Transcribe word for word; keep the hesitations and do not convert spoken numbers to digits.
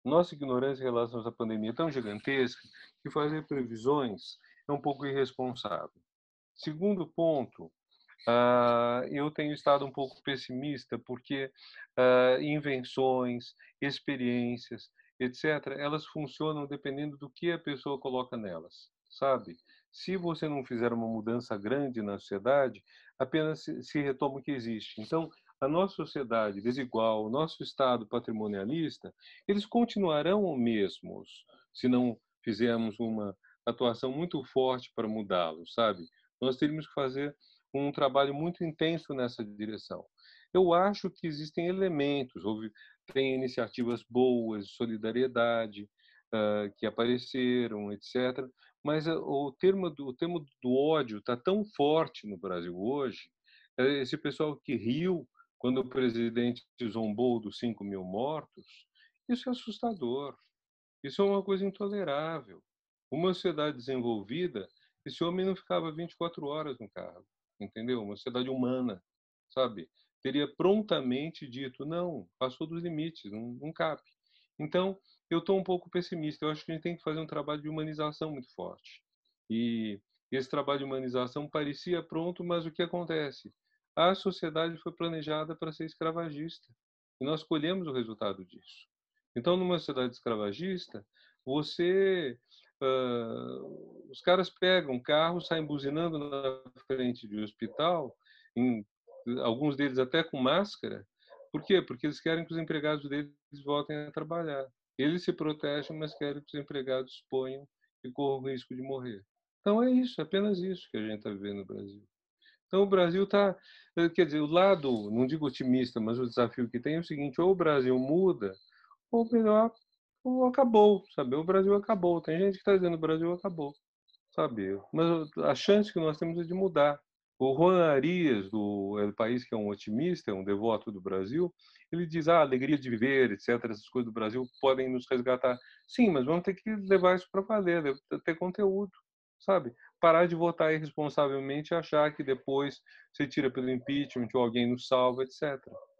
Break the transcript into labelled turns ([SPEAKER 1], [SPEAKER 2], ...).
[SPEAKER 1] Nossa ignorância em relação a essa pandemia é tão gigantesca que fazer previsões é um pouco irresponsável. Segundo ponto, ah, eu tenho estado um pouco pessimista porque ah, invenções, experiências, etcétera, elas funcionam dependendo do que a pessoa coloca nelas, sabe? Se você não fizer uma mudança grande na sociedade, apenas se, se retoma o que existe. Então, a nossa sociedade desigual, o nosso estado patrimonialista, eles continuarão mesmos se não fizermos uma atuação muito forte para mudá-los, sabe? Nós teríamos que fazer um trabalho muito intenso nessa direção. Eu acho que existem elementos, houve, tem iniciativas boas, de solidariedade, uh, que apareceram, etcétera. Mas uh, o termo do, o termo do ódio está tão forte no Brasil hoje. Uh, esse pessoal que riu quando o presidente zombou dos cinco mil mortos, isso é assustador. Isso é uma coisa intolerável. Uma sociedade desenvolvida, esse homem não ficava vinte e quatro horas no carro, entendeu? Uma sociedade humana, sabe? Teria prontamente dito, não, passou dos limites, não, não cabe. Então, eu estou um pouco pessimista. Eu acho que a gente tem que fazer um trabalho de humanização muito forte. E esse trabalho de humanização parecia pronto, mas o que acontece? A sociedade foi planejada para ser escravagista. E nós colhemos o resultado disso. Então, numa sociedade escravagista, você, uh, os caras pegam carro, saem buzinando na frente de um hospital, em, alguns deles até com máscara. Por quê? Porque eles querem que os empregados deles voltem a trabalhar. Eles se protegem, mas querem que os empregados exponham e corram o risco de morrer. Então é isso, é apenas isso que a gente está vivendo no Brasil. Então o Brasil está, quer dizer, o lado, não digo otimista, mas o desafio que tem é o seguinte: ou o Brasil muda, ou melhor, ou acabou, sabe? O Brasil acabou. Tem gente que está dizendo o Brasil acabou, sabe? Mas a chance que nós temos é de mudar. O Juan Arias, do El País, que é um otimista, é um devoto do Brasil, ele diz, ah, alegria de viver, etcétera, essas coisas do Brasil podem nos resgatar. Sim, mas vamos ter que levar isso para valer, deve ter conteúdo, sabe? Parar de votar irresponsavelmente e achar que depois você tira pelo impeachment ou alguém nos salva, etcétera.